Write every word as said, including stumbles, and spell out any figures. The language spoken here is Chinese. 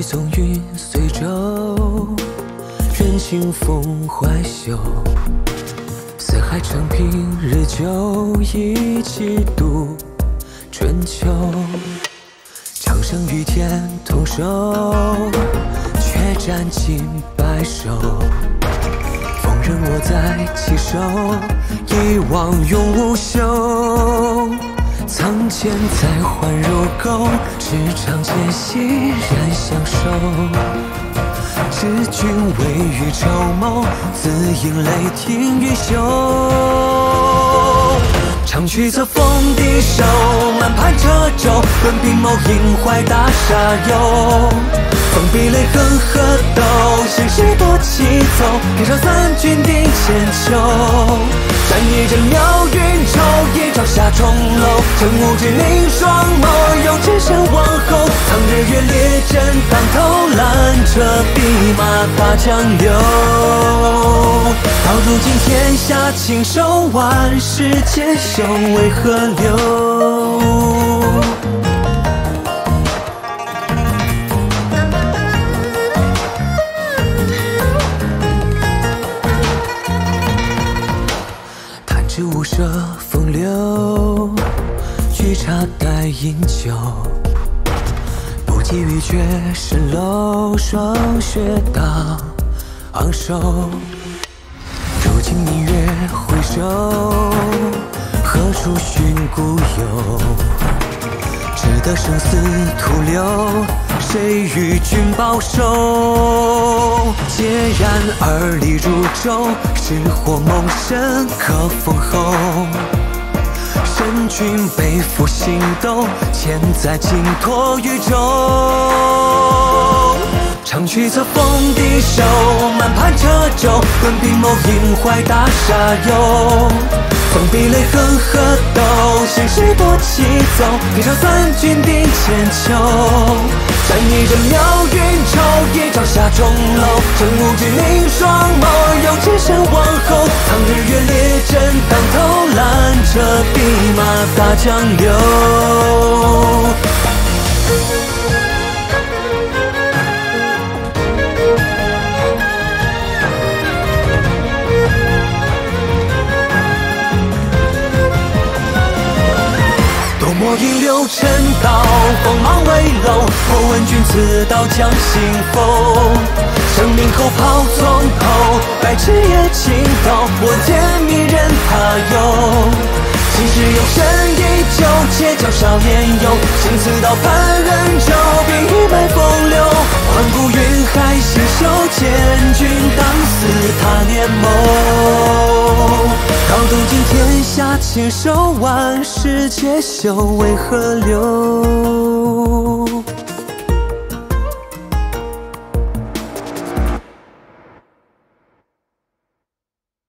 去纵云随舟，任清风怀袖。四海承平日久，一起度春秋。长生与天同寿，却沾尽白首。风刃握在其手，一往永无休。藏剑在环如钩，持长剑息然相守。知君未雨绸缪，自引雷霆于袖。长驱策风低手，满盘车舟，论兵谋引怀大沙游。风壁雷横河斗，兴师夺其走，天上三军定千秋。战一阵妙云愁，一朝下钟楼。乘雾之凝双眸，有只身王后。苍日月列阵当头，拦着弼马踏江流。到如今天下轻收，万世皆休，为何留？弹指无涉风流，举茶待饮酒。不及欲绝蜃楼，霜雪当昂首。如今明月回首，何处寻故友？只得生死徒留，谁与君保守？孑然而立如舟，是或梦神可封侯。神君背负星斗，千载尽托于舟。长驱策风低手，满盘车舟，论兵谋引怀大沙游。风壁雷横河斗，兴师夺其走，天上三军定千秋。战一阵妙云愁，一朝下钟楼。乘雾之凝双眸，有只身王后。苍日月列阵当头，拦着弼马踏江流。莫引六尘道，锋芒未露。我问君此道将心否？生命后抛从头，百尺也情斗。我见迷人他游，今世有神依旧，且教少年游。行此道攀恩仇，并一脉风流。环顾云海星宿，见君当思他年谋。到如今天下轻收，万世皆休，为何留？